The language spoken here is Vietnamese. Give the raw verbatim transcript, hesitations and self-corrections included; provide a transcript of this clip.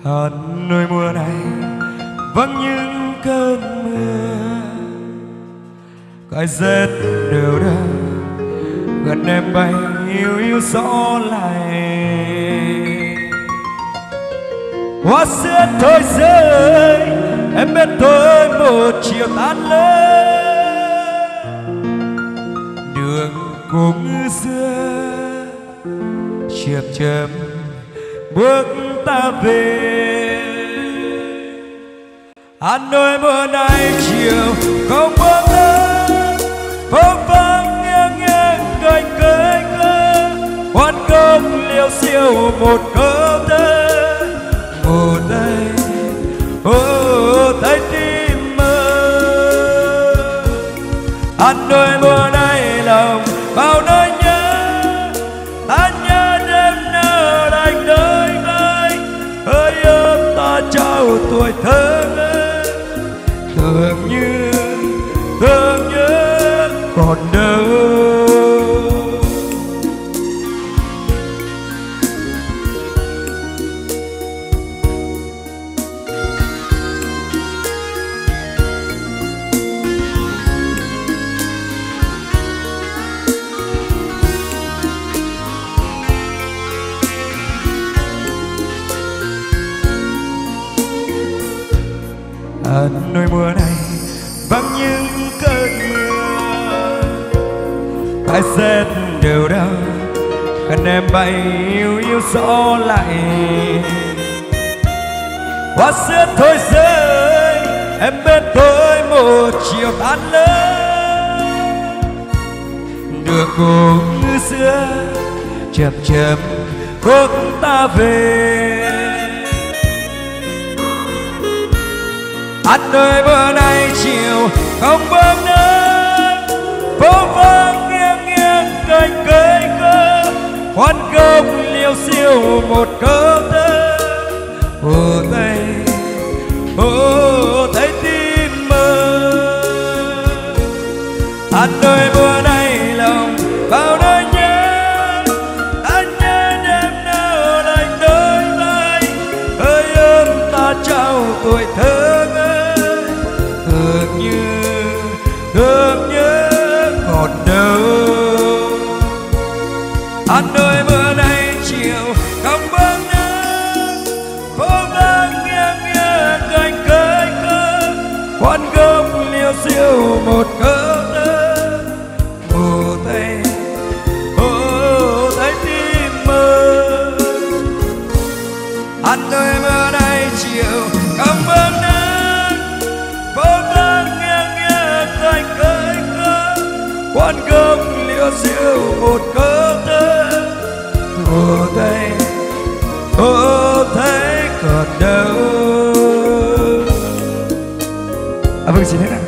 Hà Nội mùa này vắng những cơn mưa, cái rét đều đặn gần em bay yêu yêu gió lạnh. Hoa sữa thôi rơi em bên tôi một chiều tan lớn, đường cùng xưa chậm chậm bước ta về. Hà Nội mùa này chiều không bóng nắng, phố vắng nghiêng nghiêng cành cây cơ, hoan công liêu xiêu một câu thơ. Một tay ô tay tim mơ, Hà Nội mùa này lòng bao nỗi nhớ, ta nhớ đêm nở lạnh đôi vai, hơi ấm ta trao tuổi thơ ngây, tưởng như thương nhớ còn đâu. Hà Nội mùa này vắng những cơn mưa, cái rét đều đau gần em bay yêu yêu gió lạnh. Hoa sữa thôi rơi em bên tôi một chiều tan lớn, đường cùng như xưa chậm chậm bước ta về. Hà Nội bữa nay chiều không bóng nắng, phố vắng nghiêng nghiêng cành cây cơ, hoan công liêu xiêu một câu thơ. Hồ tay hồ tay tim mơ, Hà Nội bữa nay lòng bao nỗi nhớ, anh nhớ đêm nào lạnh đôi vai, hơi ấm ta trao tuổi thơ. Thương như thương nhớ còn đâu. Hà Nội bữa nay chiều không bóng nắng, phố vắng nghiêng nghiêng cành cây cơ, hoan công liêu xiêu một câu thơ. Hồ tay hồ tay tim mơ, Hà Nội bữa nay chiều không bóng nắng, hoan công liêu xiêu một câu thơ. Hồ tay hồ tay còn đâu. À vâng, xin hết ạ.